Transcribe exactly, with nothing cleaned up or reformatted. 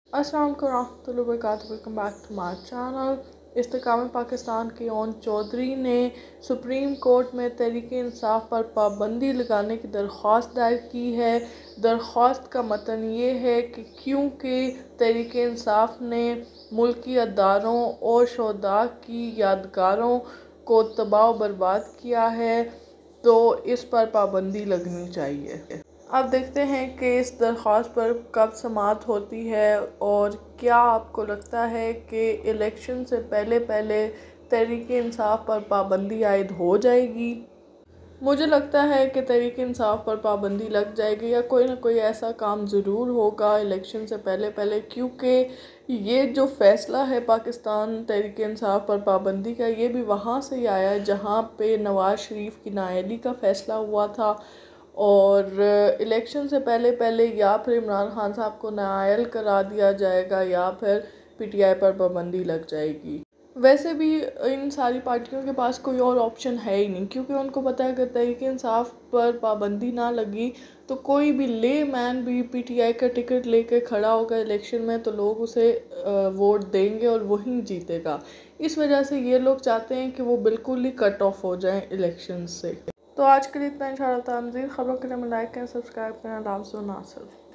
अस्सलाम वालेकुम रहमतुल्लाहि व बरकातुहू। Welcome back to my channel. Istehkam Pakistan के ओन चौधरी ने सुप्रीम कोर्ट में तहरीक इंसाफ पर पाबंदी लगाने की दरख्वास्त दायर की है। दरख्वास्त का मतन ये है कि क्योंकि तहरीक इंसाफ ने मुल्की अदारों और शोहदा की यादगारों को तबाह बर्बाद किया है तो इस पर पाबंदी लगनी चाहिए। अब देखते हैं कि इस दरख्वास्त पर कब समाअत होती है और क्या आपको लगता है कि इलेक्शन से पहले पहले तहरीक इंसाफ पर पाबंदी आयद हो जाएगी। मुझे लगता है कि तहरीक इंसाफ पर पाबंदी लग जाएगी या कोई ना कोई ऐसा काम ज़रूर होगा इलेक्शन से पहले पहले, क्योंकि ये जो फ़ैसला है पाकिस्तान तहरीक इंसाफ पर पाबंदी का, ये भी वहाँ से ही आया है जहाँ पे नवाज़ शरीफ की नाअहली का फ़ैसला हुआ था और इलेक्शन से पहले पहले या फिर इमरान खान साहब को नाअहल करा दिया जाएगा या फिर पी टी आई पर पाबंदी लग जाएगी। वैसे भी इन सारी पार्टियों के पास कोई और ऑप्शन है ही नहीं, क्योंकि उनको पता है कि तहरीक इंसाफ पर पाबंदी ना लगी तो कोई भी ले मैन भी पी टी आई का टिकट लेके खड़ा होगा इलेक्शन में तो लोग उसे वोट देंगे और वही जीतेगा। इस वजह से ये लोग चाहते हैं कि वो बिल्कुल ही कट ऑफ हो जाएं इलेक्शन से। तो आज के लिए इतना। इंशाअल्लाह ताला मज़ीद खबरों के लिए लाइक करें, सब्सक्राइब करें। नासिर।